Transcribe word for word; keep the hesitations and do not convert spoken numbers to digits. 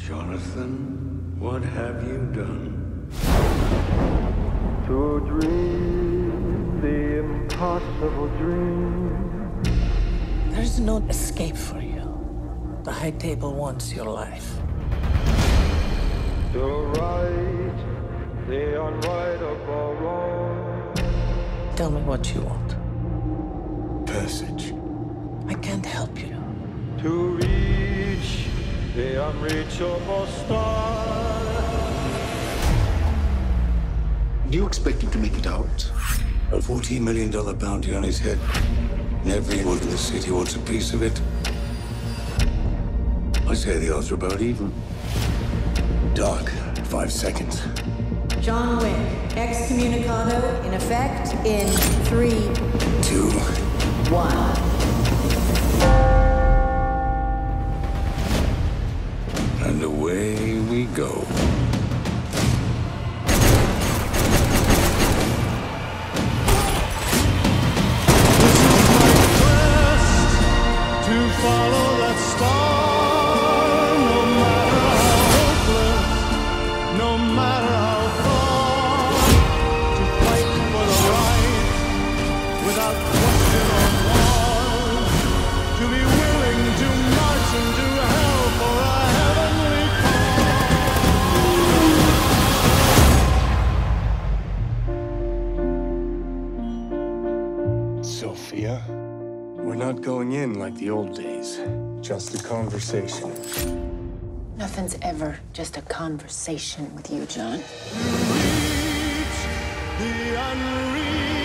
Jonathan, what have you done? To dream the impossible dream. There's no escape for you. The High Table wants your life. To right the unrightable wrong. Tell me what you want. Passage. I can't help you. To reach the unreachable star. Do you expect him to make it out? A fourteen million dollar bounty on his head. And everyone in the city wants a piece of it. I say the odds are about even. Dark, five seconds. John Wick, excommunicado in effect in three, Two. one. And away we go. To follow that star, no matter how hopeless, no matter how far. To fight for the right, without question or pause. To be willing to march into hell for a heavenly cause. Sophia, we're not going in like the old days. Just a conversation. Nothing's ever just a conversation with you, John. Reach the unreachable.